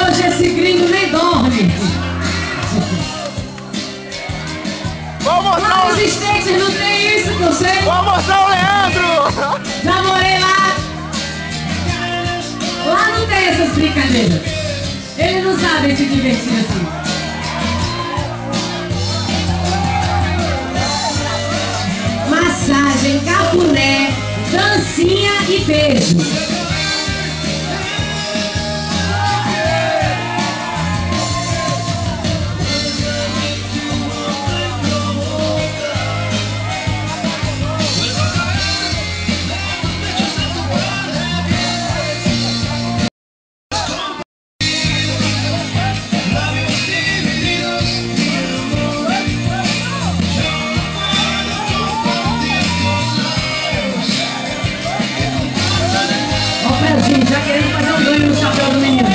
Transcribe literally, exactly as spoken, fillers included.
Hoje esse gringo nem dorme. Vou mostrar Lá o... nos States não tem isso que eu sei. Vou mostrar o Leandro. Já morei lá. Lá não tem essas brincadeiras. Eles não sabem se divertir assim. Massagem, cafuné, dancinha e beijo. Já querendo fazer um banho no chapéu do menino.